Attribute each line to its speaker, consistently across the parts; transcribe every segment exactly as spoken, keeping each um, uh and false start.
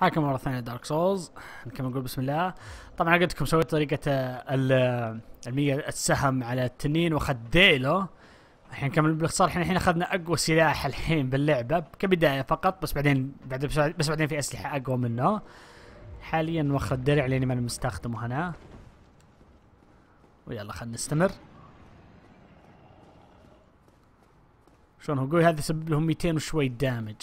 Speaker 1: حاكم مرة ثانية دارك سولز. نكمل نقول بسم الله. طبعا قلت لكم سويت طريقة المية السهم على التنين واخذ ديله. الحين نكمل باختصار. احنا الحين اخذنا اقوى سلاح الحين باللعبة كبداية فقط، بس بعدين بعد بس بعدين في اسلحة اقوى منه. حاليا واخذ درع لاني ما مستخدمه هنا. ويلا خلينا نستمر. شلون هو قوي؟ هذا يسبب لهم مئتين وشوي دامج.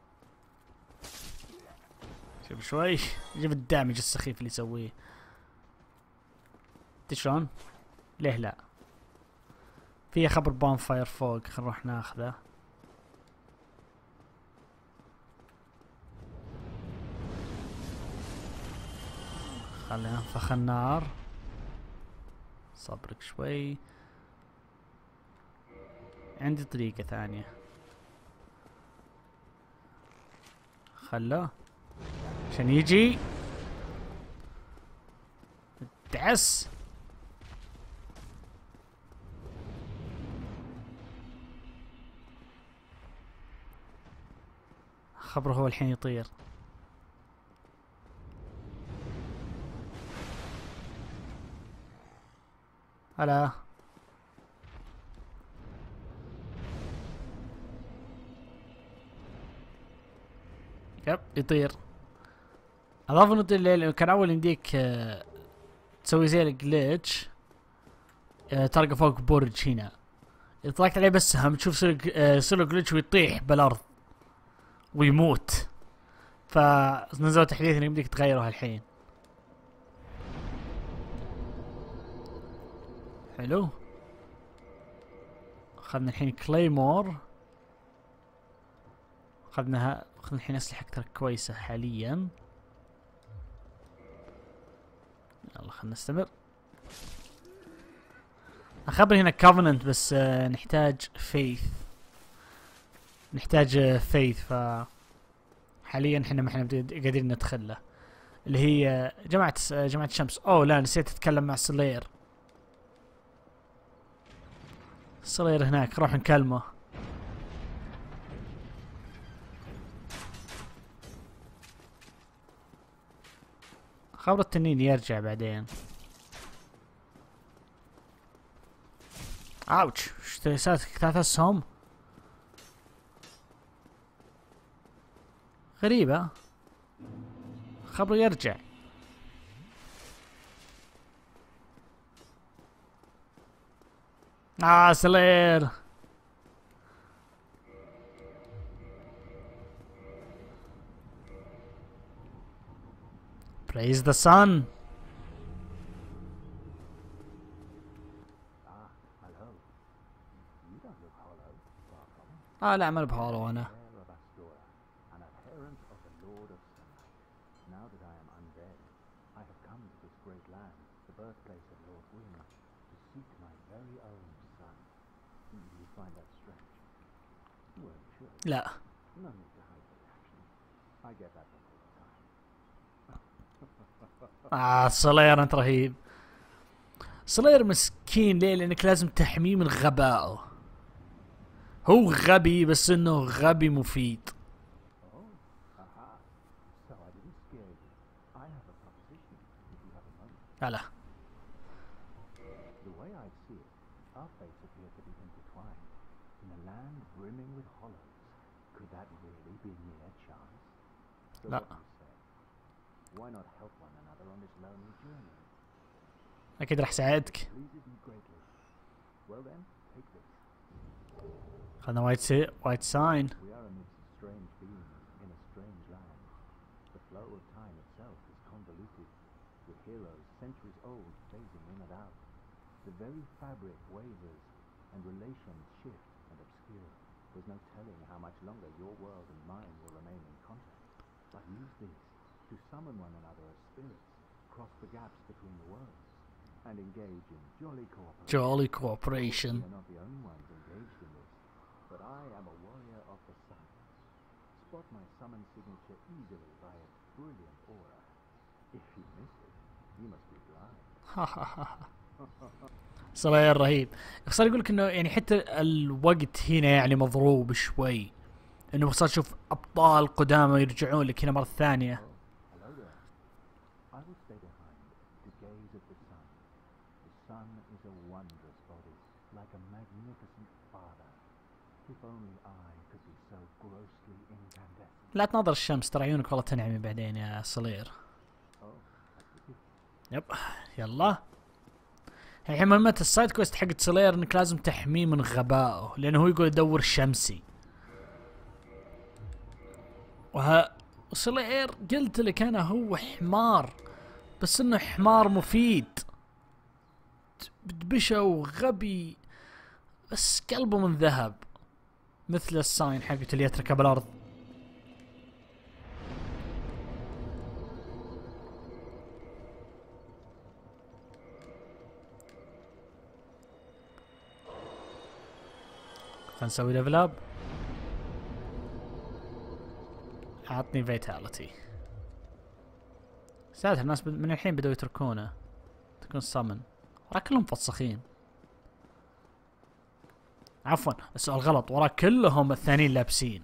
Speaker 1: شوف شوي شوف الدامج السخيف اللي يسويه. تدري شلون؟ ليه لا؟ في خبر بون فاير فوق، خل نروح ناخذه. خلينا ننفخ النار. صبرك شوي، عندي طريقة ثانية. خله عشان يجي دعس. خبره هو الحين يطير. هلا يب يطير. اضاف انه الليل كان اول يمديك آه تسوي زي الجليتش، آه تلقى فوق برج هنا، اذا طلعت عليه بس سهم تشوف يصير له جليتش ويطيح بالارض ويموت. فنزلوا تحديث انه يمديك تغيره الحين. حلو. اخذنا الحين كليمور. اخذناها. اخذنا الحين اسلحه اكثر كويسه حاليا. يلا خلنا نستمر. اخبري هنا كوفننت بس آه نحتاج فيث. نحتاج فيث. ف حاليا احنا ما احنا قادرين ندخل له، اللي هي جماعة جماعة الشمس. اوه لا، نسيت اتكلم مع سلير. سلير هناك، روح نكلمه. خبر التنين يرجع بعدين. اوتش، ايش تسوي؟ ثلاث اسهم غريبة. خبره يرجع. آه سلير. Praise the sun. آه لا، ما بهولو أنا. لا آه سلير أنت رهيب. سلير مسكين. ليه؟ لأنك لازم تحميه من غبائه. هو غبي بس إنه غبي مفيد. هلا لا، أكيد راح ساعدك. خلنا وايت سي وايت ساين.
Speaker 2: There's no telling how much longer your world and mine will remain in contact. But use this to summon one another as spirits, cross the gaps between the worlds, and engage in jolly cooperation.
Speaker 1: Jolly cooperation.
Speaker 2: We're not the only ones engaged in this, but I am a warrior of the sun. Spot my summon signature easily by its brilliant aura. If you miss it, you must be blind.
Speaker 1: سلير رهيب. صار يقول لك انه يعني حتى الوقت هنا يعني مضروب شوي، انه صار تشوف ابطال قدامى يرجعون لك هنا مره ثانيه. لا تناظر الشمس ترى عيونك والله تنعمي بعدين يا صلير. يب يلا الحين مهمة السايد كويست حق صلير انك لازم تحميه من غبائه، لانه هو يقول يدور شمسي. وها صلير قلت لك انا هو حمار، بس انه حمار مفيد، بدبشه وغبي، بس قلبه من ذهب مثل الساين حقته اللي يتركه بالارض. خلنا نسوي ليفل اب. عطني فيتاليتي. ساتر الناس من الحين بدأوا يتركونه. تكون صمن ورا كلهم فصخين. عفوا السؤال غلط، ورا كلهم الثانيين لابسين.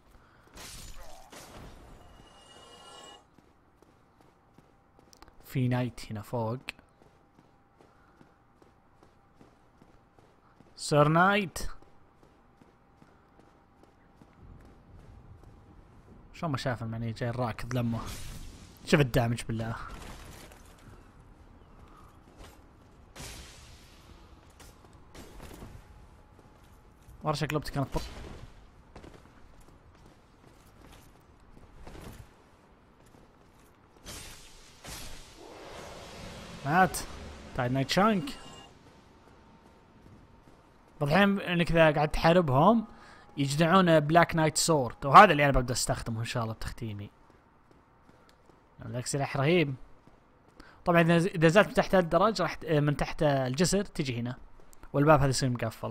Speaker 1: في نايت هنا فوق. سير نايت شو ما شاف المعني جاي راكض لمه. شوف الدامج بالله. ورا شكلبتي كانت بط... مات. تايد نايت شانك. الحين انك اذا قاعد تحاربهم يجدعون بلاك نايت سورد، وهذا اللي انا ببدا استخدمه ان شاء الله بتختيمي. ذاك سلاح رهيب. طبعا اذا زالت من تحت الدرج راح من تحت الجسر تجي هنا، والباب هذا يصير مقفل.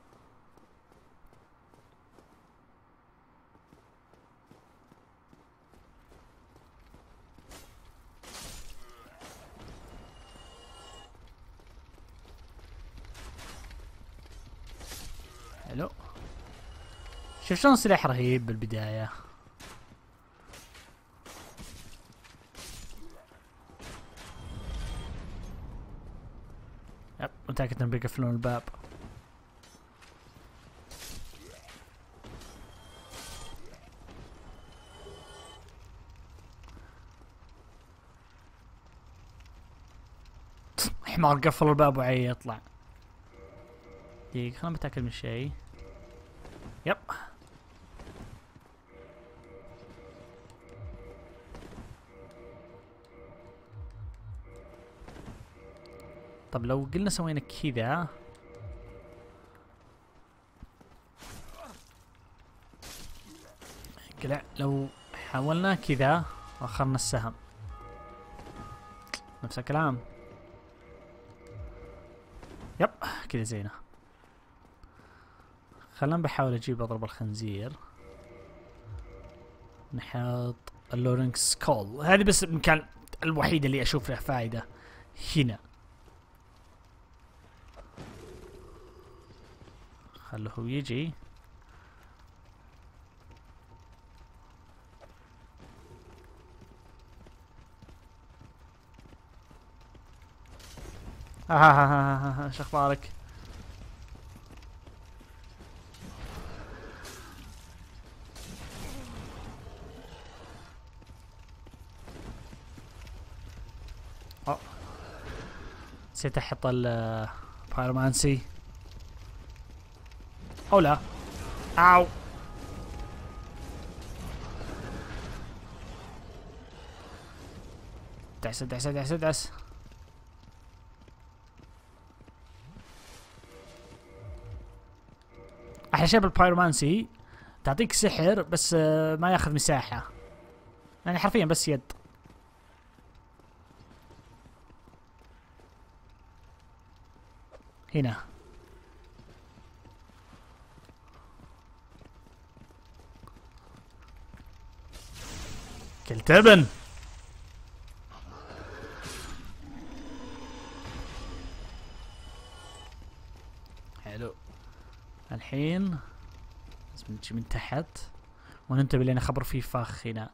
Speaker 1: حلو. شوف شلون سلاح رهيب بالبداية. يب متأكد انهم بيقفلون الباب. حمار قفل الباب وعي يطلع. دقيقة خلنا بتأكد من شيء. يب طب لو قلنا سوينا كذا قلع، لو حاولنا كذا واخرنا السهم نفس الكلام. يب كذا زينه. خلنا بحاول اجيب اضرب الخنزير. نحط اللورينكس كول، هذه بس المكان الوحيد اللي اشوف له فائده هنا. خله يجي. ها ها ها ها شو اخبارك؟ نسيت احط البايرومانسي. او لا. اوو دعس دعس دعس دعس. احلى شيء بالبايرومانسي تعطيك سحر بس ما ياخذ مساحة، يعني حرفيا بس يد. هنا كلت ابن. حلو. الحين لازم نجي من تحت وننتبه لان خبر فيه فخ هنا.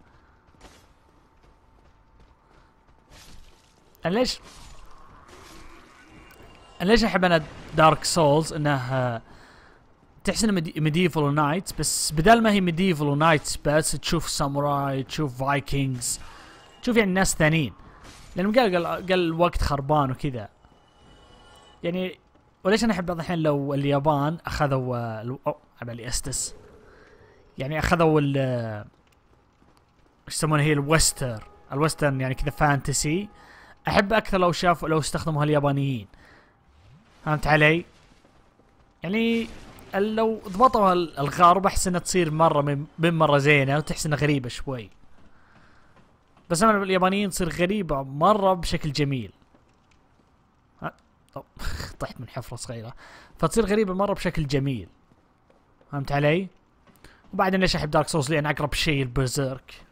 Speaker 1: ليش ليش احب انا دارك سولز؟ انه تحس انها ميديفل ونايتس، بس بدل ما هي ميديفل ونايتس بس تشوف ساموراي، تشوف فايكنجز، تشوف يعني ناس ثانيين، لانه قال قال قال الوقت خربان وكذا يعني. وليش انا احب بعض الحين لو اليابان اخذوا او على استس يعني اخذوا ال ايش يسمونها هي الويستر الويسترن يعني كذا فانتسي، احب اكثر لو شافوا لو استخدموها اليابانيين. فهمت علي؟ يعني لو ضبطوا الغرب احس انها تصير مره من, من مره زينه، وتحس انها غريبه شوي. بس انا اليابانيين تصير غريبه مره بشكل جميل. ها طحت من حفره صغيره، فتصير غريبه مره بشكل جميل. فهمت علي؟ وبعدين ليش احب دارك سولز؟ لان اقرب شيء البرزيرك.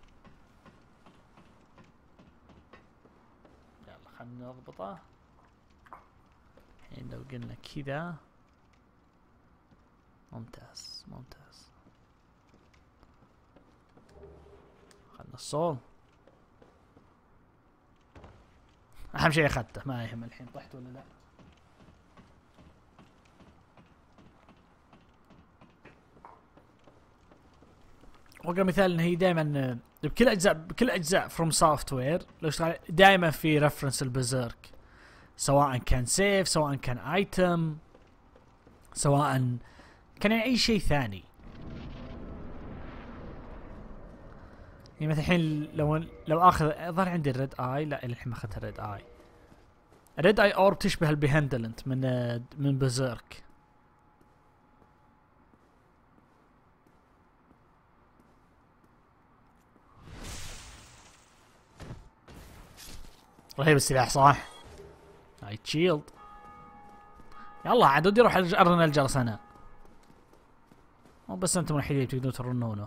Speaker 1: يلا خلنا نضبطه. الحين لو قلنا كذا ممتاز ممتاز. خلنا الصول، اهم شيء اخذته ما يهم الحين طحت ولا لا. وقع مثال ان هي دائما بكل اجزاء بكل اجزاء فروم سوفت وير لو اشتغل دائما في ريفرنس البرزيرك، سواء كان سيف، سواء كان ايتم، سواء كان يعني اي شيء ثاني. يعني مثلا الحين لو لو اخذ ظهر عندي الريد اي، لا الحين ما اخذت الريد اي. الريد اي اورب تشبه البيهندلنت من من برزيرك. رهيب السلاح صح؟ نايت شيلد. يلا عاد ودي اروح ارن الجرس انا. مو بس انتم الوحيدين تقدرون ترنونه.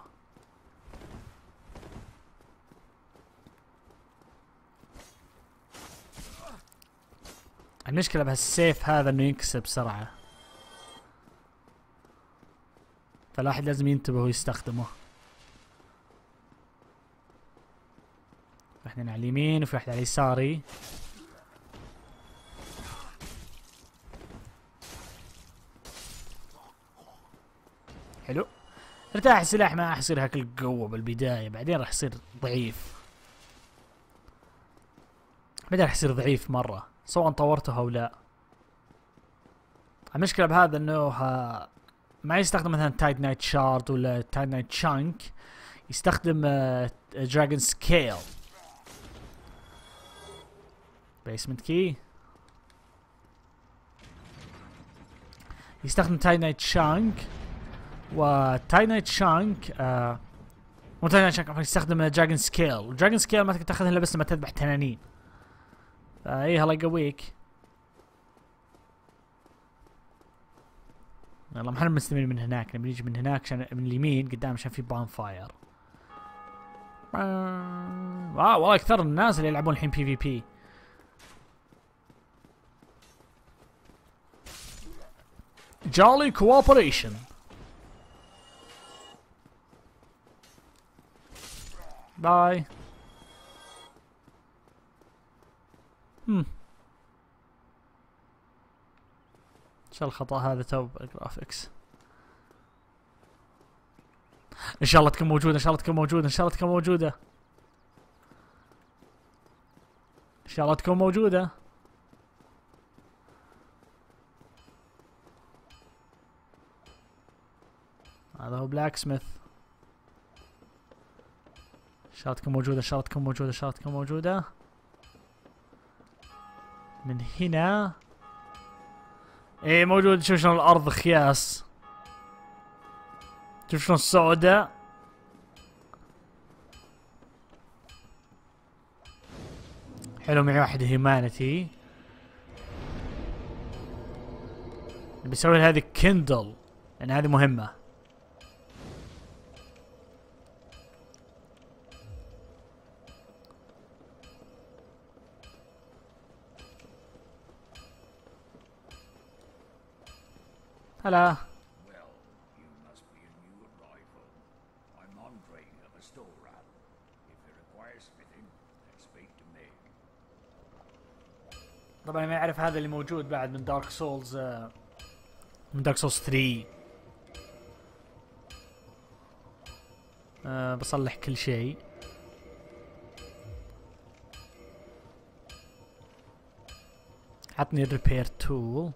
Speaker 1: المشكلة بهالسيف هذا انه ينكسر بسرعة، فالواحد لازم ينتبه ويستخدمه. في واحد على اليمين وفي واحد على يساري. حلو. ارتاح السلاح ما راح يصير هاك القوة بالبداية، بعدين راح يصير ضعيف. بعدين راح يصير ضعيف مرة سواء طورته او لا. المشكلة بهذا انه ما يستخدم مثلا تايد نايت شارد ولا تايد نايت شانك، يستخدم دراجون سكيل. بيسمنت كي يستخدم تايد نايت شانك، وتايد نايت شانك آه مو تايد نايت شانك يستخدم دراجون سكيل، ودراجون سكيل ما تقدر تاخذها الا بس لما تذبح تنانين. فاي الله يقويك. يلا ما احنا مستمرين من هناك، نبي نيجي من هناك عشان من اليمين قدام عشان في بان فاير. واو والله اكثر الناس اللي يلعبون الحين بي في بي. جولي كوبريشن. باي. هم شو الخطأ هذا تو بالجرافيكس؟ ان شاء الله تكون موجودة، ان شاء الله تكون موجودة، ان شاء الله تكون موجودة، ان شاء الله تكون موجودة. هذا هو بلاك سميث. ان شاء الله تكون موجودة، ان شاء الله تكون موجودة، ان شاء الله تكون موجودة. من هنا ايه موجود. شوف شلون الارض خياس، شوف شلون السوداء. حلو. معي واحد هيومانيتي بيسوي هذه كندل لان هذه مهمة. هلا.
Speaker 3: Well, you must be a new arrival. I'm Andre of Astoran. If it requires smithing, then speak to me.
Speaker 1: طبعا ما يعرف هذا اللي موجود بعد من دارك سولز، من دارك سولز ثري. أه بصلح كل شيء. عطني ريبير تول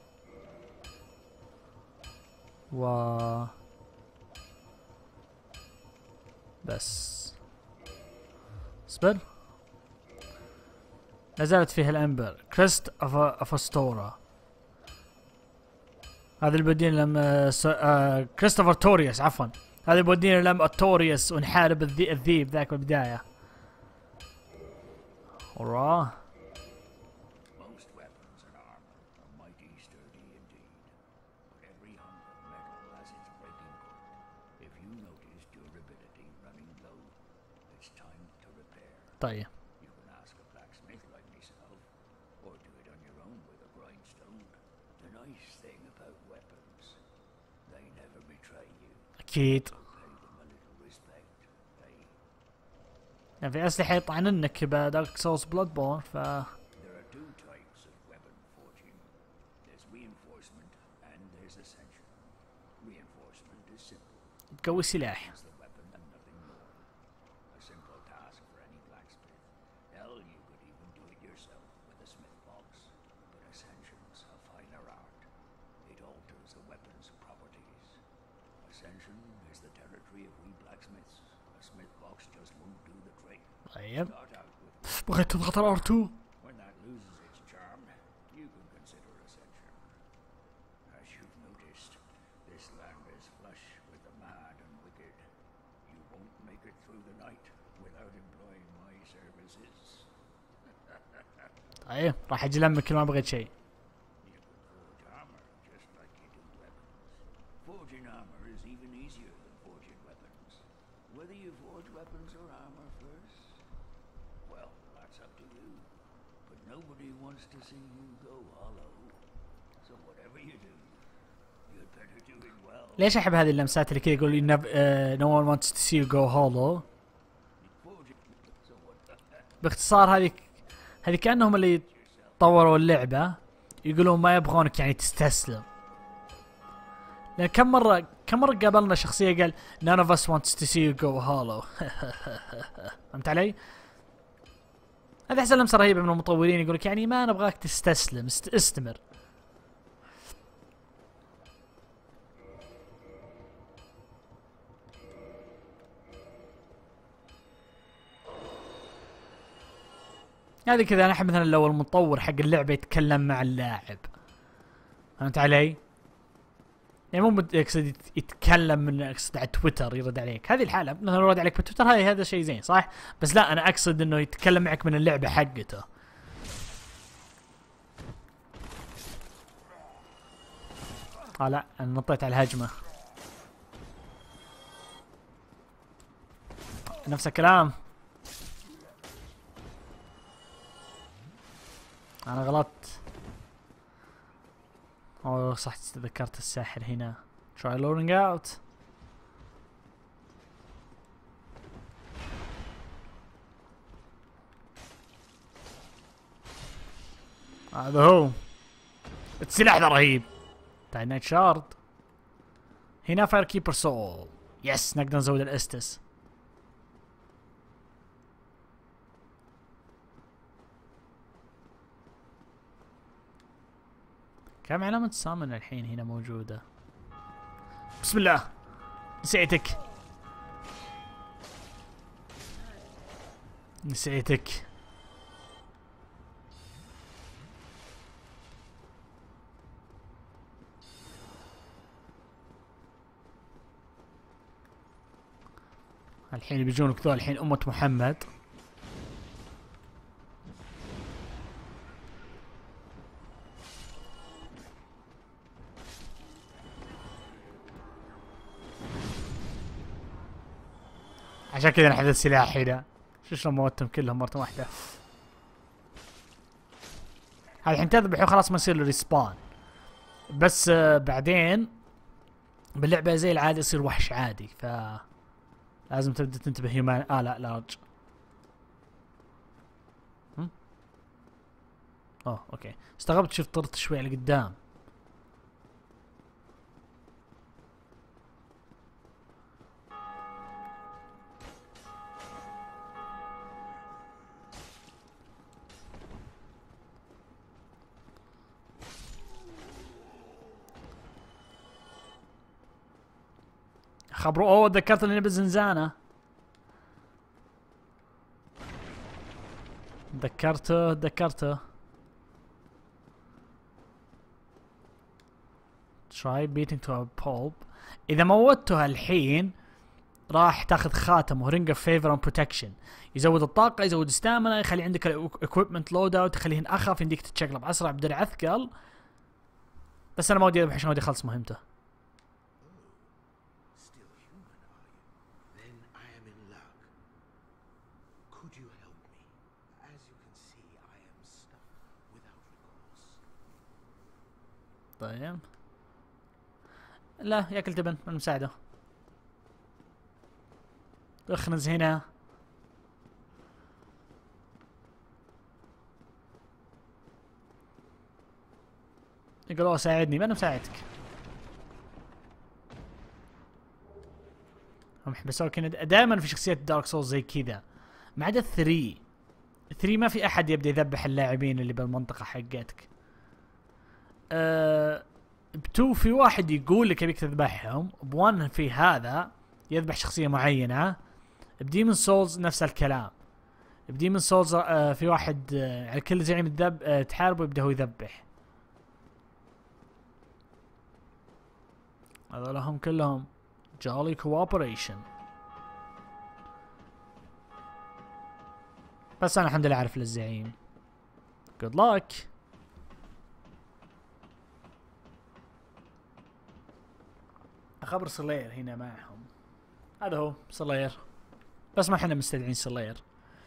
Speaker 1: و بس اصبر. نزلت فيها الامبر كريست افاستورا. هذا اللي بودينا لما س... آه... كريستوفر توريوس عفوا. هذا اللي بودينا لما توريوس ونحارب الذي... الذيب ذاك بالبداية. وراه
Speaker 3: Most weapons and armor are mighty sturdy indeed, but every hunk of metal has its breaking point. If you notice durability running low, it's time to repair.
Speaker 1: طيب
Speaker 3: You can ask a blacksmith like myself, or do it on your own with a grindstone. The nice thing about weapons, they never betray you.
Speaker 1: اكيد.
Speaker 3: Pay them a little respect, eh?
Speaker 1: يعني في اسلحة يطعننك بدارك سولز بلاد بورن ف
Speaker 3: There are two types of weapon forging. There's reinforcement and there's ascension. Reinforcement is simple.
Speaker 1: تقوي سلاح.
Speaker 3: Use the weapon and nothing more. A simple task for any blacksmith. Hell, you could even do it yourself with a smith box. But ascension's a finer art. It alters a weapon's properties. Ascension is the territory of we blacksmiths. A smith box just won't do the trick.
Speaker 1: طيب
Speaker 3: Start out with
Speaker 1: بغيت تضغط على ار تو.
Speaker 3: when that loses its charm, you can consider ascension. As you've noticed, this land is flush with the mad and wicked. You won't make it through the night without employing my services.
Speaker 1: طيب راح اجي لمك كل ما بغيت شيء.
Speaker 3: You can forge armor just like you do weapons. Forging armor is even easier than forging weapons. Whether you forge weapons or armor first, well, that's up to you. But nobody wants to see you go hollow. So whatever you do, you'd better do it well.
Speaker 1: ليش احب هذه اللمسات اللي كذا يقول لي no one wants to see you go hollow.
Speaker 3: Forging. So what?
Speaker 1: باختصار هذه هذه كأنهم اللي طوروا اللعبة يقولون ما يبغونك يعني تستسلم. لأن كم مرة كم مرة قابلنا شخصية قال none of us wants to see you go hollow. فهمت علي؟ هذه احسن لمسة رهيبة من المطورين يقولك يعني ما نبغاك تستسلم است... استمر. هذه كذا انا احب مثلا لو المطور حق اللعبة يتكلم مع اللاعب. فهمت علي؟ يعني مو بد- يقصد يت- يتكلم من اقصد على تويتر يرد عليك. هذه الحالة مثلا يرد عليك بتويتر هذه هذا شيء زين صح؟ بس لا انا اقصد انه يتكلم معك من اللعبة حقته. اه لا انا نطيت على الهجمة. نفس الكلام. انا غلطت. اوه صح تذكرت الساحر هنا. try luring out. هذا هو السلاح ذا رهيب. تاينايت شارد. هنا فاير كيبر سول. يس نقدر نزود الاستس. كم علامة سامن الحين هنا موجودة؟ بسم الله نسيتك نسيتك. الحين بيجونك ذول الحين أمة محمد. عشان كذا انا حدث سلاح هنا. شو شلون موتهم كلهم مرة واحدة. هذا الحين تذبح وخلاص ما يصير له ريسبان. بس آه بعدين باللعبة زي العادة يصير وحش عادي ف لازم تبدا تنتبه هيومان. اه لا لارج. هم؟ اوه اوكي استغربت شفت طرت شوي على قدام. خبروا. اوه تذكرت اني بالزنزانة. تذكرته تذكرته. try beating to a pulp. اذا موتها الحين راح تاخذ خاتم ورينج اوف فيفر اند بروتكشن، يزود الطاقة، يزود ستامنا، يخلي عندك الاكويبمنت لود اوت، يخليهن اخف، يمديك تتشقلب اسرع بدرع اثقل. بس انا ما ودي اذبح عشان ودي اخلص مهمته. طيب لا ياكل تبن من مساعده. اخنز هنا. يقول اوه ساعدني، ما انا مساعدك. هم احب اسوي كذا دائما في شخصيات دارك سولز زي كذا، ما عدا ثري. ثري ما في احد يبدا يذبح اللاعبين اللي بالمنطقة حقتك. أه بتو في واحد يقول لك يبيك تذبحهم، بوان في هذا يذبح شخصية معينة. بديمون سولز نفس الكلام. بديمون سولز آه في واحد آه على كل زعيم الذب آه تحاربه يبدا هو يذبح. هذول هم كلهم جولي كوابريشن. بس انا الحمد لله اعرف للزعيم. جود لك. اخبر سلاير هنا معهم. هذا هو سلاير، بس ما احنا مستدعين سلاير.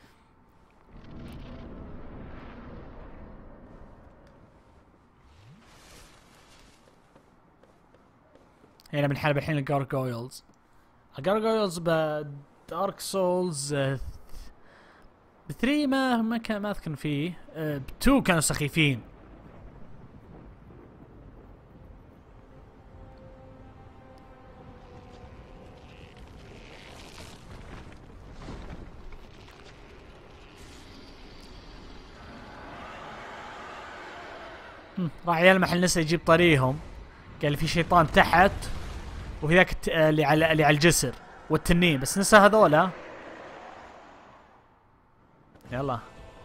Speaker 1: هنا بنحارب الحين الجارجويلز. الجارجويلز بدارك سولز بثري ما ما كان ما اذكر فيه. بتو كانوا سخيفين. راح عيال المحل نسى يجيب طريهم، قال لي في شيطان تحت وفي ذاك اللي على اللي على الجسر والتنين، بس نسى هذولا. يلا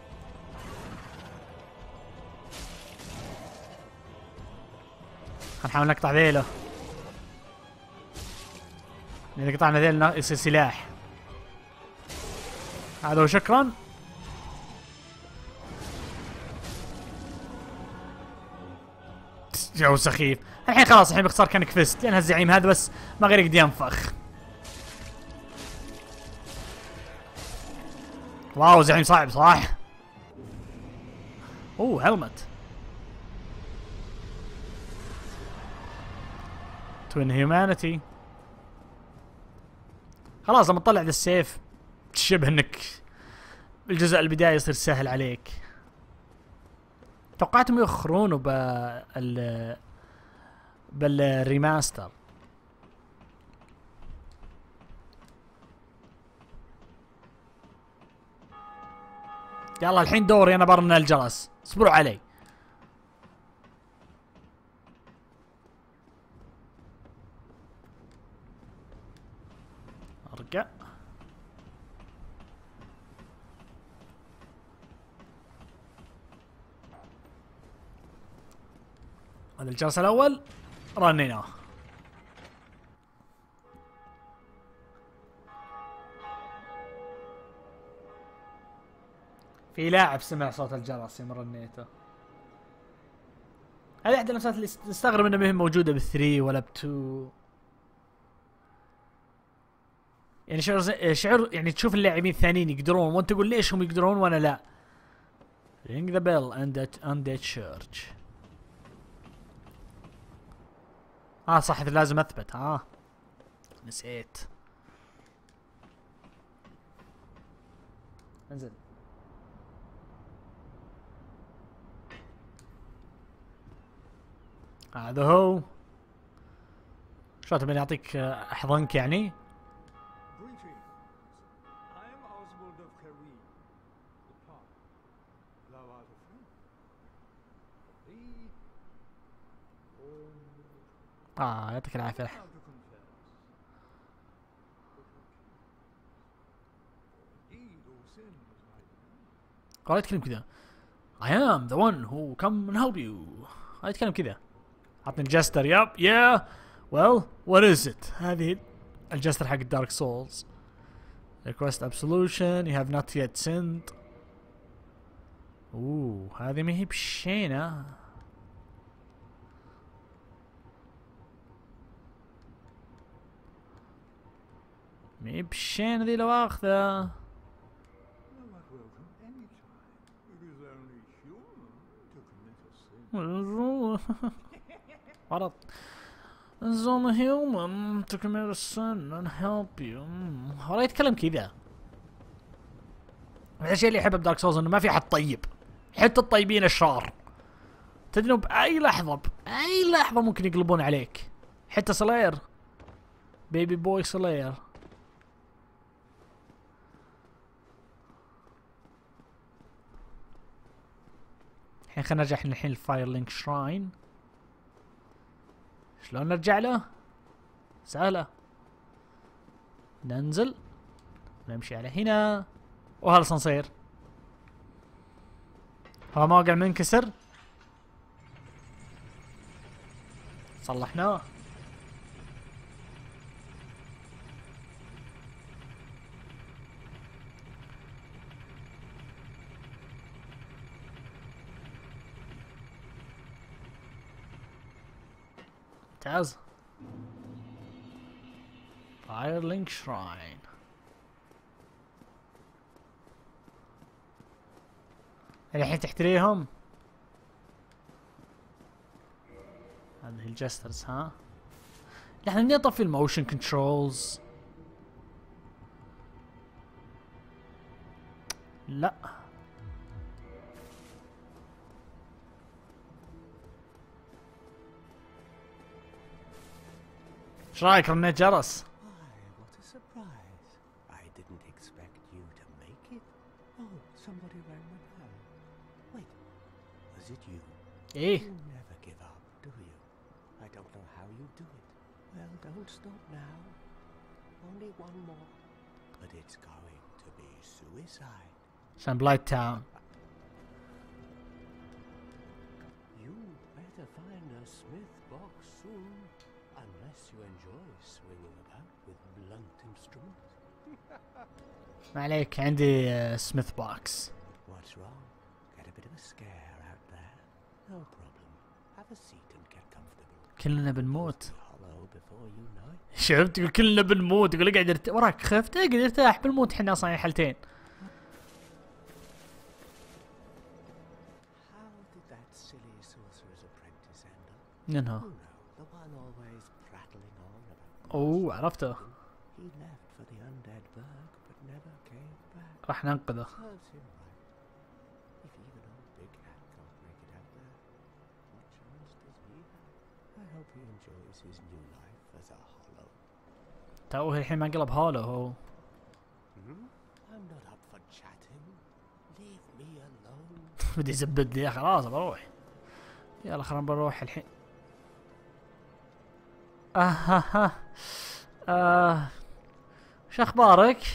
Speaker 1: هنحاول نقطع ذيله. اذا قطعنا ذيل يصير سلاح. هذا هو. شكرا. جو سخيف. الحين خلاص الحين باختصار كانك فزت، لان هالزعيم هذا بس ما غير يقدر ينفخ. واو زعيم صعب صح؟ اوه هلمت. توين هيومانيتي. خلاص لما تطلع ذا السيف تشبه انك الجزء البداية يصير سهل عليك. توقعتهم يؤخرونه بال بالريماستر. يلا الحين دوري انا برن الجرس، اصبروا علي. ارجع. هذا الجرس الاول رنيناه. في لاعب سمع صوت الجرس يوم رنيته. هذه احدى النفسات اللي استغرب انها ما هي موجوده بالثري ولا بتو. يعني شعور زي شعور يعني تشوف اللاعبين الثانيين يقدرون وانت تقول ليش هم يقدرون وانا لا. Ring the bell and that on that church. اه صح لازم اثبت. اه نسيت. انزل. هذا هو. شو تبي نعطيك احضنك يعني؟ اه يعطيك العافية. والله يتكلم كذا. I am the one who come and help you. هاي يتكلم كذا. عطني الجستر. ياب yeah. Well what is it؟ هذه الجستر حق الدارك سولز. Request absolution. You have not yet sinned. اوه هذه ما هي بشينة. ما هي بشينة ذي لو اخذه. غلط. It's only human to commit a sin and help you. والله يتكلم كذا. الشيء اللي يحبه بدارك سولز انه ما في احد طيب، حتى الطيبين اشرار. تدري باي لحظة باي لحظة ممكن يقلبون عليك. حتى سلاير بيبي بوي سلاير. الحين خلينا نرجع الحين الفاير لينك شراين. شلون نرجع له؟ سهلة. ننزل نمشي على هنا وهالصنصير. هذا موقع منكسر صلحناه. ممتاز. Firelink Shrine. الحين تحتريهم. هذه الجسترز ها. نحن بدنا نطفي الموشن كنترولز. لا ايش رايك رنيت جرس؟
Speaker 4: Why, what a surprise. I didn't expect you to make it. Oh, somebody rang my bell. Wait, was it you?
Speaker 1: ايه
Speaker 4: You never give up, do you? I don't know how you do it. Well, don't stop now. Only one more. But it's going to be suicide.
Speaker 1: عشان بلايت تاون.
Speaker 4: You better find a Smith box soon. Unless you enjoy swinging about with blunt instruments.
Speaker 1: ما عليك عندي سميث بوكس.
Speaker 4: What's wrong? Get a bit of a scare out there? No problem. Have a seat and get comfortable.
Speaker 1: كلنا بنموت.
Speaker 4: Hollow before you know it.
Speaker 1: شفت تقول كلنا بنموت، يقول اقعد ارتاح وراك خفت اقعد ارتاح بنموت احنا اصلا حالتين.
Speaker 4: How did that silly sorcerer's apprentice end up?
Speaker 1: منها؟
Speaker 4: You know, the one always prattling on about.
Speaker 1: اوه عرفته.
Speaker 4: He left for the undead burg, but never came back.
Speaker 1: راح ننقذه.
Speaker 4: Serves him right. If even old Big Hat can't make it out there, what chance does he have? I hope he enjoys his new life as a hollow.
Speaker 1: توه الحين ما انقلب هولو هو.
Speaker 4: Hmm? I'm not up for chatting. Leave me alone.
Speaker 1: بدي يزبد لي خلاص بروح. يلا خلينا بنروح الحين. آه ها ها. آه شو اخبارك؟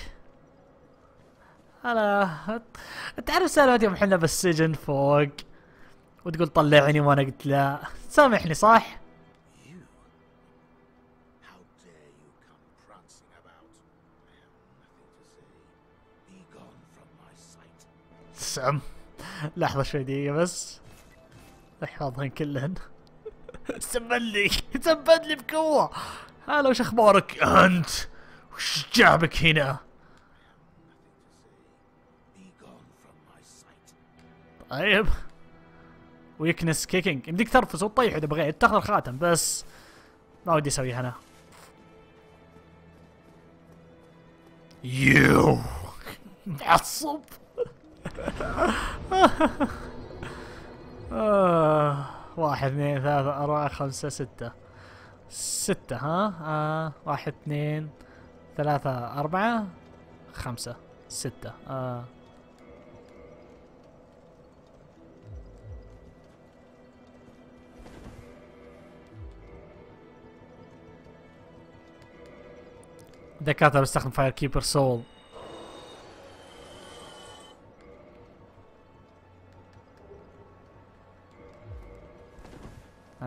Speaker 1: انا تعرف سالفة يوم حنا بالسجن فوق وتقول طلعني وانا قلت لا، سامحني صح؟
Speaker 3: You? How dare you come prancing about? I have nothing to say. Be gone from my sight.
Speaker 1: سم لحظة شوي دقيقة بس احفظهن كلهن. سبن لي سبن لي بقوة. هلا وش اخبارك انت؟ وش جابك هنا؟
Speaker 3: Be gone from my sight.
Speaker 1: طيب ويكنس كيكينج، يمديك ترفس وتطيح اذا بغيت تاخذ الخاتم بس ما ودي اسويها انا. يو معصب. آه. واحد اثنين ثلاثة أربعة خمسة ستة ستة ها آه. واحد اثنين ثلاثة أربعة خمسة ستة آه. دكاترة بستخدم فاير كيبر سول.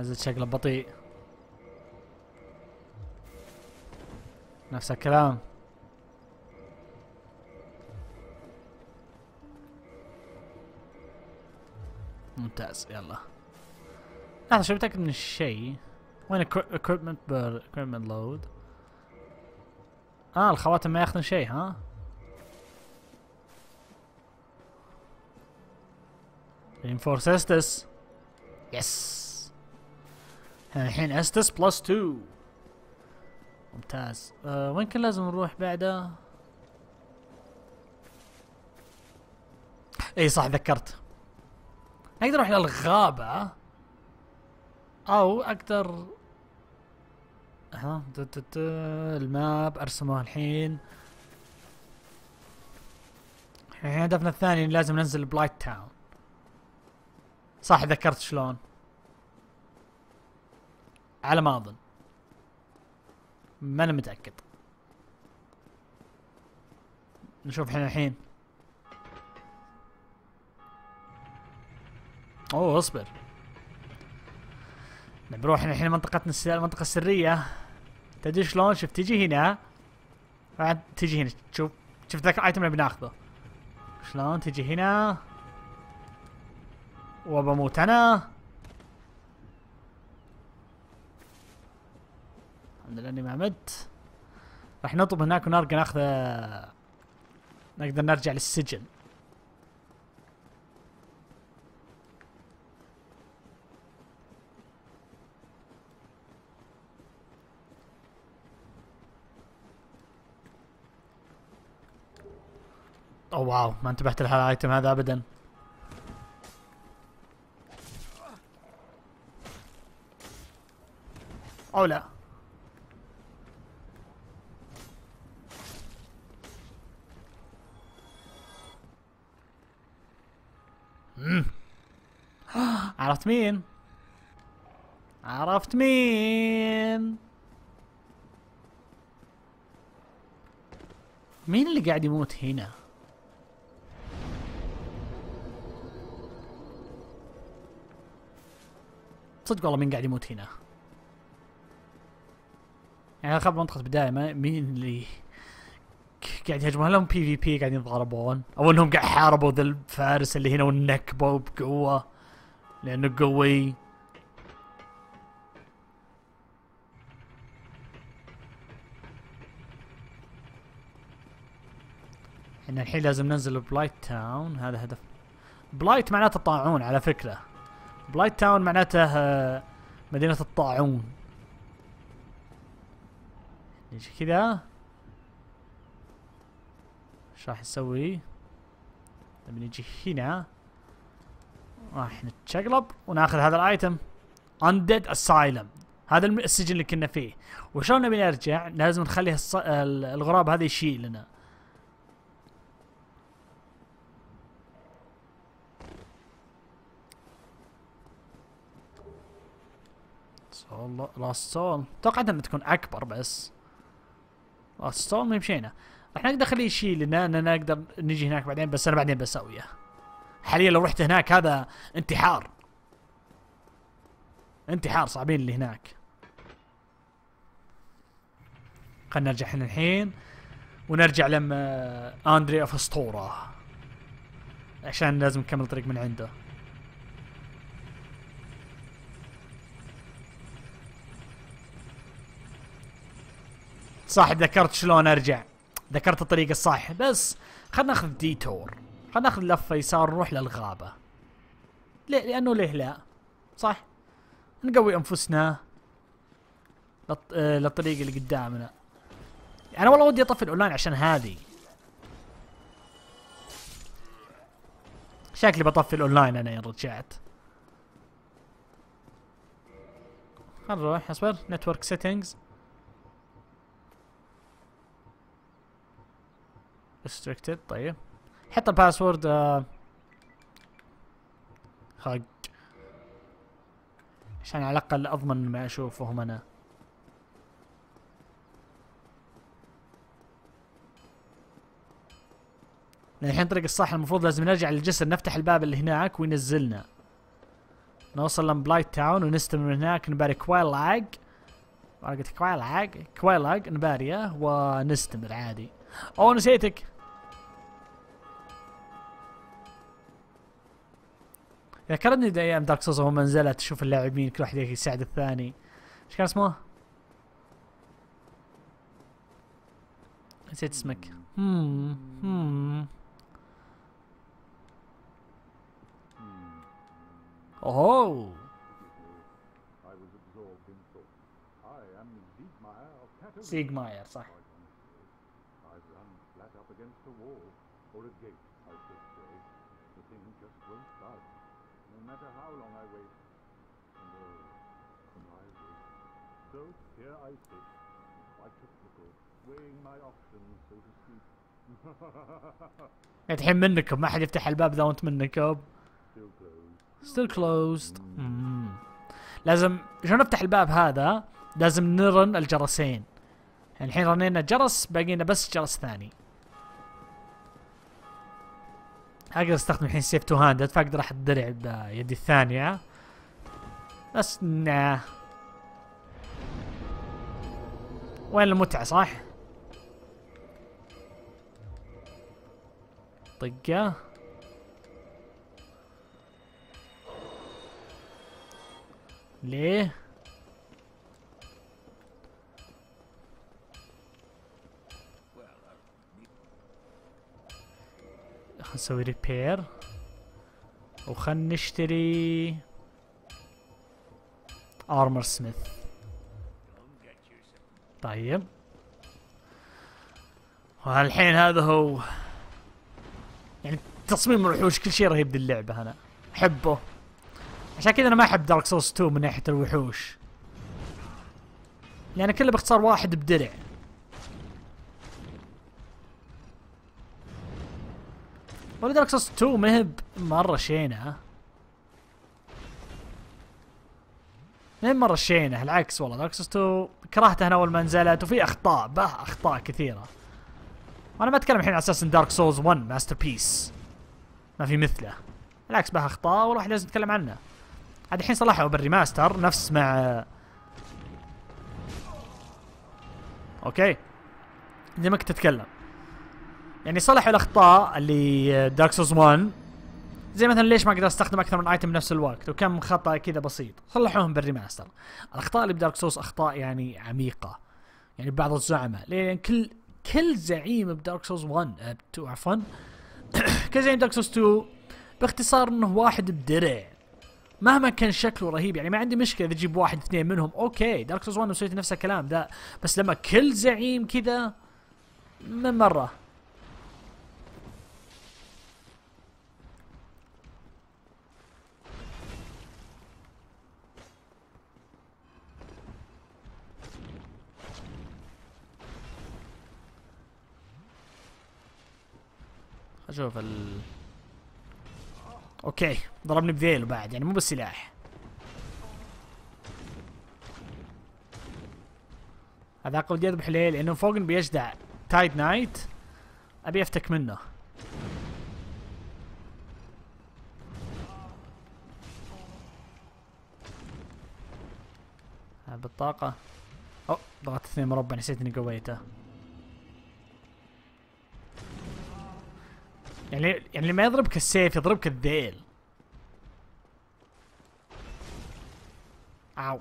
Speaker 1: هذا شكله بطيء. نفس الكلام. ممتاز. يلا لحظة شو بتأكد من الشيء. وين equipment بر equipment load. اه الخواتم ما ياخذن شيء ها. reinforce Estus. يس الحين Estus بلس تو. ممتاز. آه وين كان لازم نروح بعده؟ اي صح ذكرت. اقدر اروح للغابة او اقدر ها الماب ارسمه الحين. الحين هدفنا الثاني لازم ننزل بلايت تاون. صح ذكرت شلون على ما اظن. ما انا متأكد. نشوف احنا الحين. اوه اصبر. بنروح الحين منطقتنا المنطقة السرية. تدري شلون؟ شوف تجي هنا بعد تجي هنا. شوف شوف ذاك الايتم اللي بناخذه شلون تجي هنا وبموت انا. الحمد لله اني ما مت. راح نطب هناك ونرجع ناخذ. نقدر نرجع للسجن. اوه واو ما انتبهت لهذا الايتم هذا ابدا. او لا امم عرفت مين؟ عرفت مين؟ مين اللي قاعد يموت هنا؟ صدق والله مين قاعد يموت هنا؟ يعني خاب منطقة بداية ما مين اللي قاعد يهاجمون؟ هل هم بي في بي قاعدين يتضاربون؟ او انهم قاعد حاربوا ذا الفارس اللي هنا ونكبوا بقوة لانه قوي؟ احنا الحين لازم ننزل بلايت تاون. هذا هدف. بلايت معناته طاعون على فكرة. بلايت تاون معناته مدينة الطاعون. نجي كذا. ايش راح نسوي؟ لما نجي هنا راح نتشقلب وناخذ هذا الايتم. Undead Asylum. هذا السجن اللي كنا فيه. وشلون نبي نرجع؟ لازم نخلي الص... الغراب هذا يشيل لنا. سول لاست سول. توقعت انها تكون اكبر بس لاست سول ما مشينا. راح نقدر نخليه يشيل لنا اننا نقدر نجي هناك بعدين. بس انا بعدين بسويه. حاليا لو رحت هناك هذا انتحار. انتحار صعبين اللي هناك. خلنا نرجع احنا الحين ونرجع لما اندري اوف اسطورة عشان لازم نكمل طريق من عنده. صح ذكرت شلون ارجع. ذكرت الطريق الصح. بس خلنا ناخذ ديتور. خلنا ناخذ لفه يسار نروح للغابه. ليه؟ لانه ليه لا؟ صح؟ نقوي انفسنا للط... آه للطريق اللي قدامنا. انا والله ودي اطفي الاونلاين عشان هذه. شكلي بطفي الاونلاين انا ان رجعت. خلنا نروح. اصبر. نتورك سيتنجز. restricted. طيب حط الباسورد. آه خق عشان على الاقل اضمن ما اشوفهم انا. الحين الطريق الصح المفروض لازم نرجع للجسر نفتح الباب اللي هناك وينزلنا. نوصل لمبلايت تاون ونستلم من هناك نباري كوايلاج. انا قلت كوايلاج كوايلاج نباريه ونستمر عادي. اوه نسيتك. ذكرني ايام دارك سوز وهم نزلت تشوف اللاعبين كل واحد يساعد الثاني. ايش كان اسمه؟ نسيت اسمك. هم هم اوه
Speaker 2: I was absorbed in thought. I am Siegmeyer of Katowice.
Speaker 1: سيجماير صح.
Speaker 2: I've run flat up against a wall, or a gate, I should say. The thing just won't budge, no matter how long I wait. And oh, and I wait. So here I sit, quite a pickle, weighing my options, so to speak.
Speaker 1: الحين منكم ما حد يفتح الباب اذا انت منكم.
Speaker 2: Still closed.
Speaker 1: Still closed. مم. لازم عشان نفتح الباب هذا لازم نرن الجرسين. يعني الحين رنينا جرس باقي لنا بس جرس ثاني. اقدر استخدم الحين سيف تو هاندد فاقدر احط درع بيدي الثانية. بس نا وين المتعة صح؟ طقة ليه؟ خلنا نسوي ريبير وخلنا نشتري ارمر سميث. طيب والحين هذا هو يعني تصميم الوحوش كل شيء رهيب باللعبة. انا احبه عشان كذا انا ما احب دارك سولز تو من ناحية الوحوش لان يعني كله باختصار واحد بدرع. ولا دارك سولز تو ما هي مرة شينة. ما هي مرة شينة العكس والله. دارك سولز تو كرهتها انا اول ما نزلت وفي اخطاء به اخطاء كثيرة. وانا ما اتكلم الحين على اساس ان دارك سولز ون ماستر بيس ما في مثله. بالعكس به اخطاء والواحد لازم يتكلم عنه. هذا الحين صلحوا بالريماستر نفس مع اوكي زي ما كنت اتكلم يعني صلحوا الاخطاء اللي دارك سولز ون زي مثلا ليش ما اقدر استخدم اكثر من ايتم بنفس الوقت وكم خطا كذا بسيط صلحوهم بالريماستر. الاخطاء اللي بدارك سولز اخطاء يعني عميقه يعني بعض الزعماء لان كل كل زعيم بدارك سولز ون تو عفوا كل زعيم دارك سولز تو باختصار انه واحد بدرع مهما كان شكله رهيب. يعني ما عندي مشكله اذا تجيب واحد اثنين منهم اوكي. دارك سولز ون سويت نفس الكلام ده بس لما كل زعيم كذا من مره. اشوف ال اوكي ضربني بذيله بعد يعني مو بالسلاح. هذاك ودي اذبح ليه لانه فوق بيجدع تايد نايت ابي افتك منه. بالطاقة اوه ضغطت اثنين مربع نسيت اني قويته. يعني يعني اللي ما يضربك السيف يضربك الذيل. عاو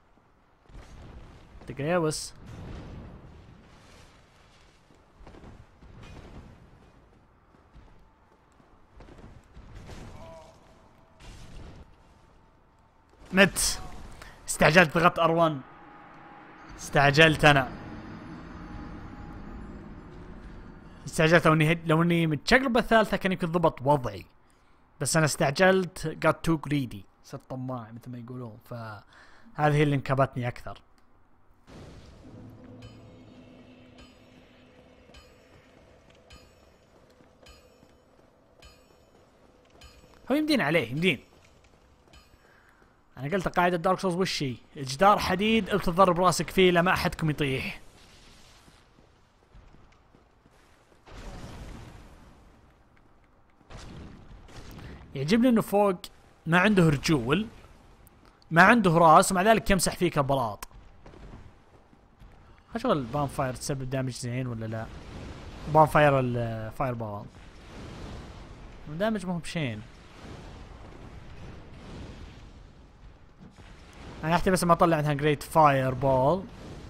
Speaker 1: تقريبس. مت استعجلت ضغطت ار ون استعجلت انا استعجلت. لو اني لو اني متشقلب الثالثة كان يمكن ضبط وضعي بس انا استعجلت got too greedy صرت طماع مثل ما يقولون. فهذه هي اللي انكبتني اكثر. هو يمدين عليه يمدين. انا قلت قاعدة دارك سولز وش هي؟ جدار حديد انت تضرب راسك فيه لما احدكم يطيح. يعجبني انه فوق ما عنده رجول ما عنده راس ومع ذلك يمسح فيك البلاط. اشوف البام فاير تسبب دامج زين ولا لا؟ بام فاير الفاير بول دامج مو بشين. انا احتاج بس ما اطلع عنها جريت فاير بول.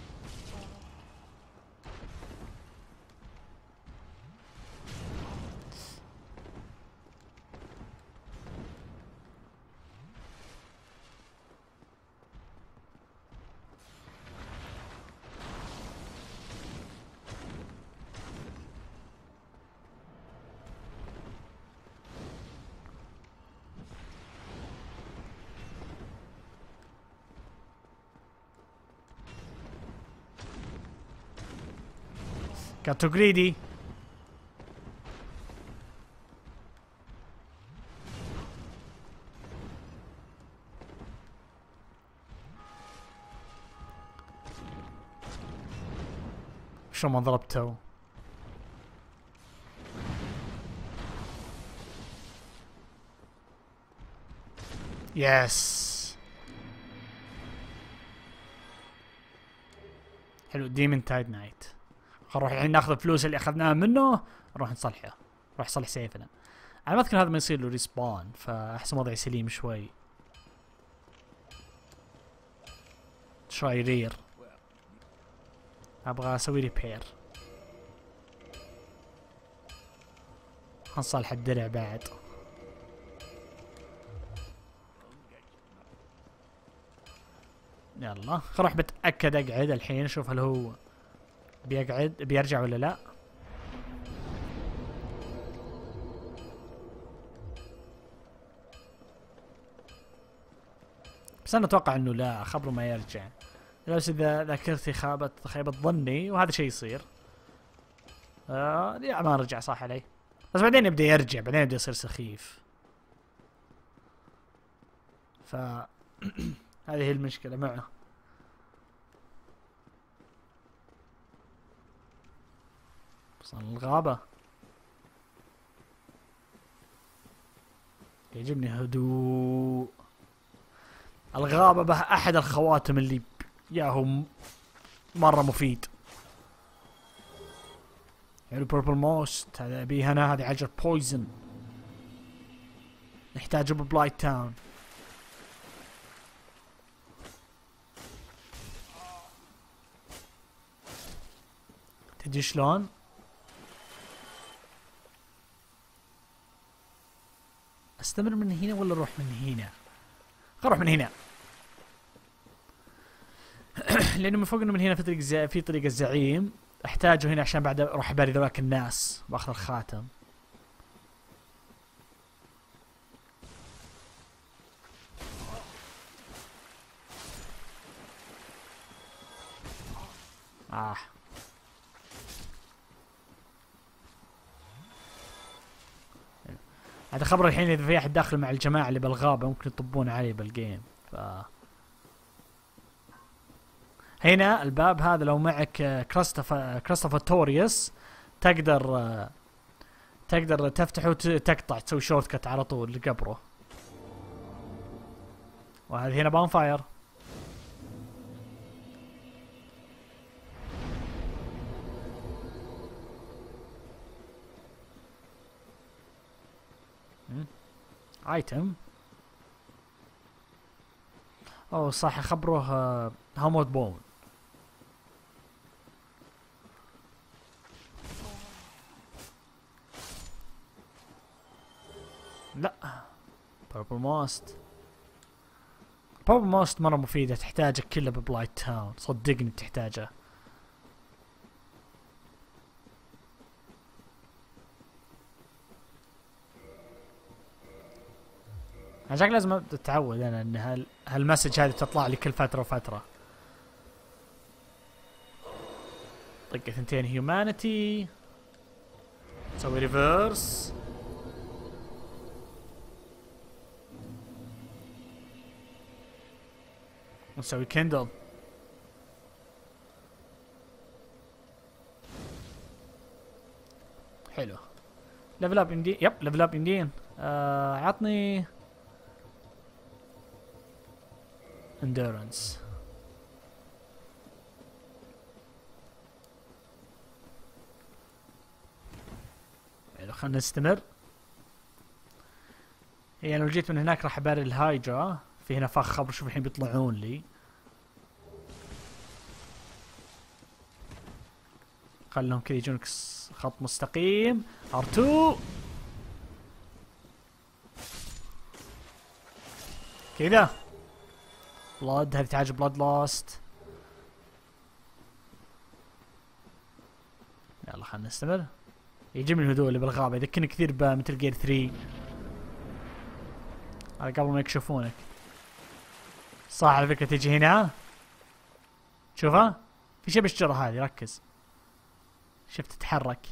Speaker 1: Got too greedy. شو ما ضربته. يس حلو. ديمن تايد نايت. نروح الحين ناخذ الفلوس اللي اخذناها منه نروح نصلحه. نروح نصلح سيفنا. انا ما اذكر هذا ما يصير له ريسبون فاحسن وضعي سليم شوي. شوي رير. ابغى اسوي ريبير. نصلح الدرع بعد. يلا خل اروح بتاكد اقعد الحين اشوف هل هو بيقعد بيرجع ولا لا. بس انا اتوقع انه لا خبره ما يرجع. بس اذا ذاكرتي خابت خيبت ظني وهذا شيء يصير. آه لا ما رجع صح علي. بس بعدين يبدا يرجع بعدين يبدا يصير سخيف. ف هذه هي المشكلة معه. وصل الغابة. يعجبني هدوء الغابة. به أحد الخواتم اللي ياهو مرة مفيد. يعني بيربل موست هذا أبيه أنا. هذه عجر بويزن نحتاجه ببلايت تاون. تدري شلون؟ استمر من هنا ولا اروح من هنا؟ خل اروح من هنا. لانه من فوق انه من هنا في طريق زي... في طريق الزعيم احتاجه هنا عشان بعد اروح اباري ذولاك الناس واخذ الخاتم. اه هذا خبر الحين اذا في احد داخل مع الجماعة اللي بالغابة ممكن يطبون علي بالجيم. ف هنا الباب هذا لو معك كريستوفر كريستوفاتوريوس تقدر تقدر تفتحه وتقطع تسوي شورت كت على طول لقبره. وهذه هنا بون فاير. ايتم. اوه صح خبره هامود بون. لا بيربل موست. بيربل موست مرة مفيدة تحتاجه كله ببلايت تاون صدقني بتحتاجه. عشان لازم اتعود انا ان هال هالمسج هذه تطلع لي كل فترة وفترة. طقة ثنتين هيومانيتي. نسوي ريفيرس. ونسوي كندل. حلو. ليفل اب اندي يب ليفل اب اندين. آه عطني اندورنس. حلو خلنا نستمر. هي لو جيت من هناك راح اباري الهايدرا. في هنا فخ خبر شوف الحين بيطلعون لي. خلهم كذا يجونك خط مستقيم. ار تو كذا. بلاد هذه تحتاج بلاد لاست. يلا خلنا نستمر. يعجبني الهدوء اللي بالغابة يذكرني كثير بمثل جير ثري. على قبل ما يكشفونك. صح على فكرة تجي هنا. شوفها؟ في شيء بالشجرة هذه ركز. شفت تتحرك.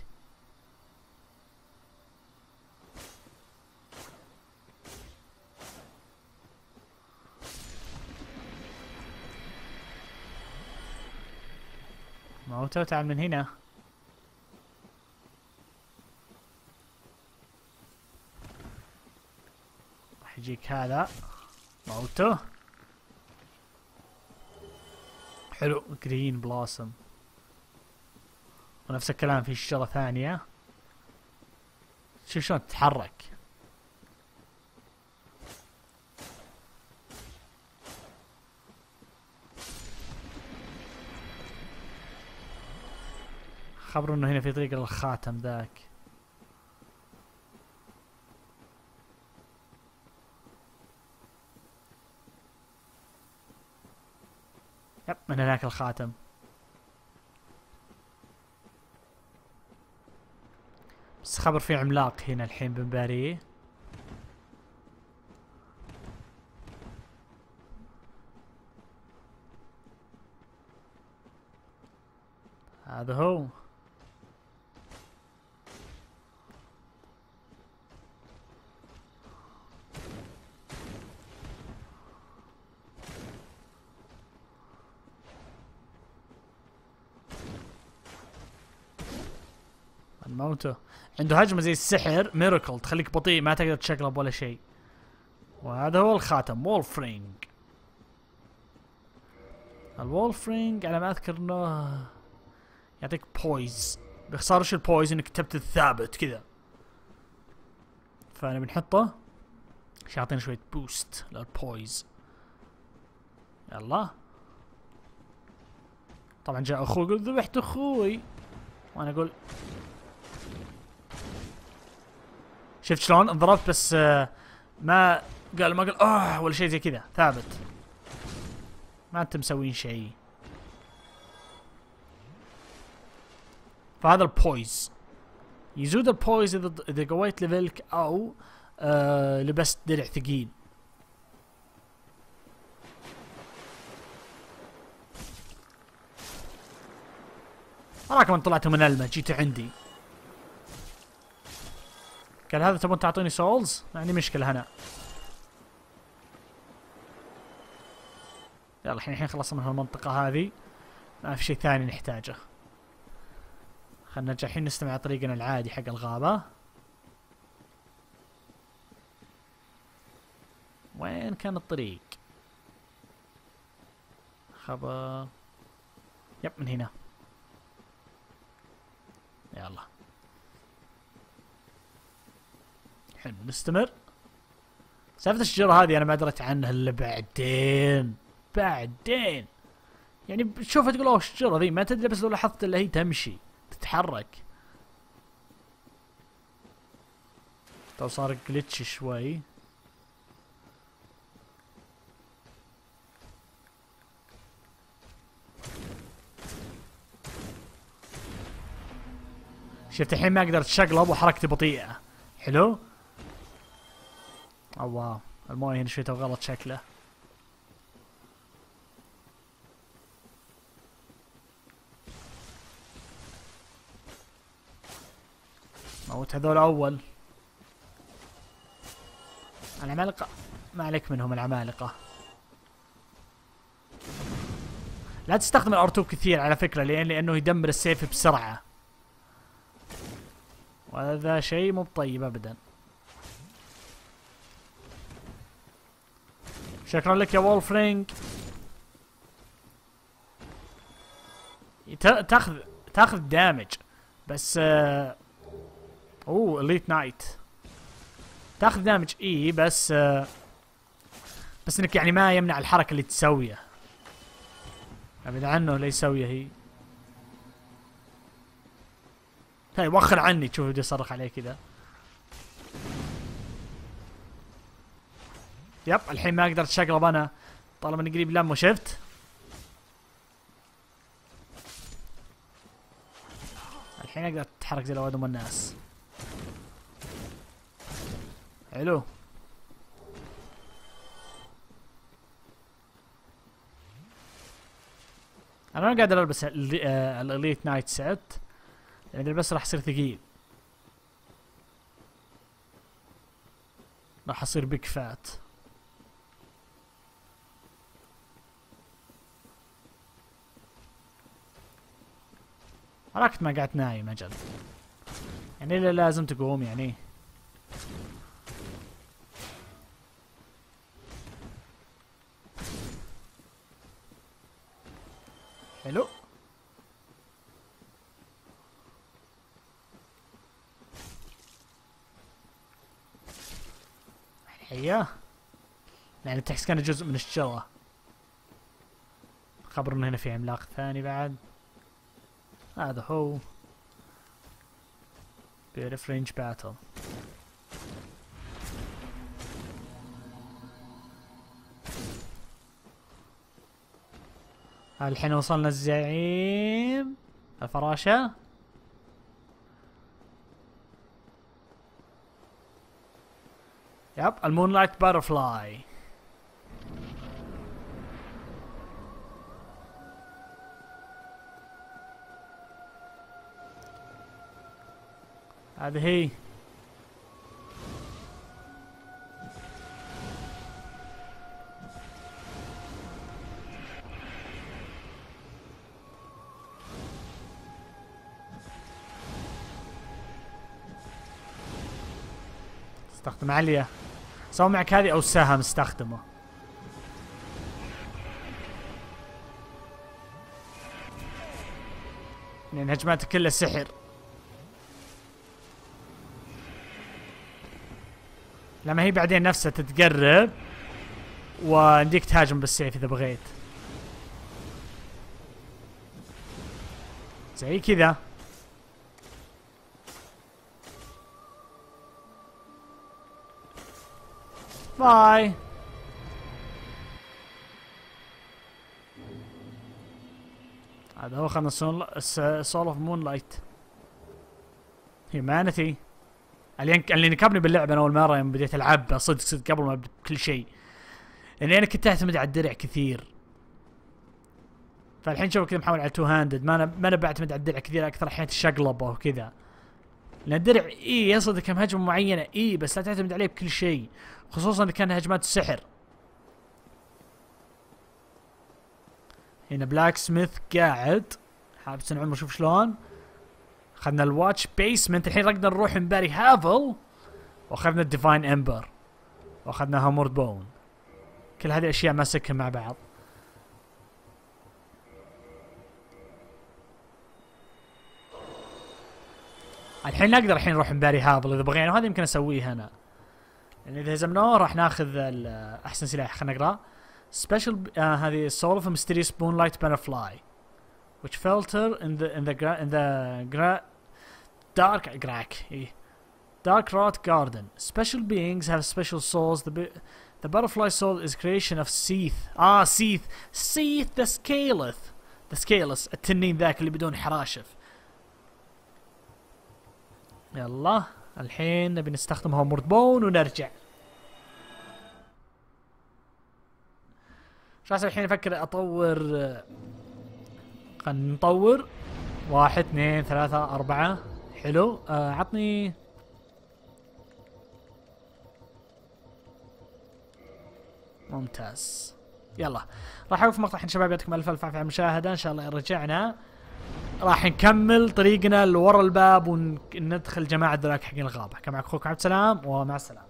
Speaker 1: موته تعال من هنا. راح يجيك هذا. موته. حلو جرين بلاسم. ونفس الكلام في شجرة ثانية. شوف شلون تتحرك. خبروا انه هنا في طريق للخاتم ذاك. يب من هناك الخاتم. بس خبر في عملاق هنا الحين بنباريه. هذا هو. موته. عنده هجمة زي السحر ميراكل تخليك بطيء ما تقدر تشقلب ولا شيء. وهذا هو الخاتم وولفرينج. الوولفرينج على ما اذكر انه يعطيك بويز. باختصار وش البويز؟ انك كتبت الثابت كذا. فانا بنحطه عشان يعطينا شوية بوست للبويز. يلا. طبعا جاء اخوي يقول ذبحت اخوي. وانا اقول شفت شلون انضربت بس آه ما قال ما قال اه ولا شيء زي كذا ثابت. ما انتم مسوين شيء. فهذا البويز يزود البويز اذا اذا قويت ليفلك او آه لبست درع ثقيل. اراكم ان طلعتوا من المه جيتوا عندي. قال هذا تبون تعطوني سولز؟ ما عندي مشكلة هنا. يلا الحين الحين خلصنا من هالمنطقة هذه. ما في شيء ثاني نحتاجه. خلنا نرجع الحين نستمع طريقنا العادي حق الغابة. وين كان الطريق؟ خبر. يب من هنا. يلا. حلو نستمر. سالفة الشجرة هذه أنا ما دريت عنها إلا بعدين. بعدين. يعني شوفها تقول أوه الشجرة ذي ما تدري بس لو لاحظت إلا هي تمشي تتحرك. تو صار جلتش شوي. شفت الحين ما أقدر أتشقلب وحركتي بطيئة. حلو. أو واو المويه هنا شويته غلط شكله. موت هذول أول. العمالقة ما عليك منهم العمالقة. لا تستخدم الار تو كثير على فكرة لأن لأنه يدمر السيف بسرعة. وهذا شيء مو طيب أبدا. شكرا لك يا وولفرينج. تاخذ تاخذ دامج بس آه اوه اليت نايت تاخذ دامج اي بس آه بس انك يعني ما يمنع الحركه اللي تسويها. ابعد عنه لا يسويها هي. هاي وخر عني تشوف بدي اصرخ عليه كذا. يب الحين ما اقدر اتشقلب انا طالما اني قريب لمه. شفت؟ الحين اقدر اتحرك زي الواد ام الناس. حلو. انا ما قادر البس الاليت نايت سيت لان بس راح يصير ثقيل. راح اصير بيك فات. حركت ما قعدت نايم اجل. يعني الا لازم تقوم يعني. حلو. حياه. يعني تحس كان جزء من الشجرة. خبر انه هنا في عملاق ثاني بعد. هذا هو. بيرف رينج باتل. الحين وصلنا الزعيم الفراشة. يب المونلايت باترفلاي. هذه هي. استخدم عليا. سوي معك هذه او سهم استخدمه. لان هجماته كلها سحر. لما هي بعدين نفسها تتقرب ونديك تهاجم بالسيف اذا بغيت. زي كذا. باي. هذا هو خلنا سول اوف مون لايت. هيومانيتي. اللي اللي نكبني باللعبه انا اول مره يوم بديت العب صدق صدق قبل ما بكل شيء. لاني انا كنت اعتمد على الدرع كثير. فالحين شوف كذا محاول على تو هاندد ما انا ما انا بعتمد على الدرع كثير اكثر احيانا تشقلبه وكذا. لان الدرع اي يصد كم هجمه معينه اي بس لا تعتمد عليه بكل شيء. خصوصا اذا كان هجمات السحر. هنا بلاك سميث قاعد حاب تنعم وشوف شلون. اخذنا الواتش بيسمنت. الحين نقدر نروح نباري هافل. واخذنا الديفاين امبر. واخذنا هامورد بون. كل هذه الاشياء ماسكها مع بعض. الحين نقدر الحين نروح نباري هافل اذا بغينا وهذا يمكن اسويه انا. يعني اذا هزمناه راح ناخذ احسن سلاح. خلينا نقرا. سبيشال آه هذه سول اوف ميستيريوس مونلايت باترفلاي which filter in the in the gra in the gra dark grak dark rot garden. Special beings have special souls. The the butterfly soul is creation of Seath. Ah, Seath, Seath the Scaleth, the Scaleless التنين ذاك اللي بدون حراشف. يلا الحين نبي نستخدم هامورد بون ونرجع. شو الحين افكر اطور. خلنا نطور. واحد اثنين ثلاثة أربعة. حلو. آه عطني ممتاز. يلا راح اوقف مقطع الحين شباب. يعطيكم الف الف عافية على المشاهدة. ان شاء الله رجعنا راح نكمل طريقنا لورا الباب وندخل جماعة ذولاك حقين الغابة. كان معك اخوكم عبد السلام ومع السلامة.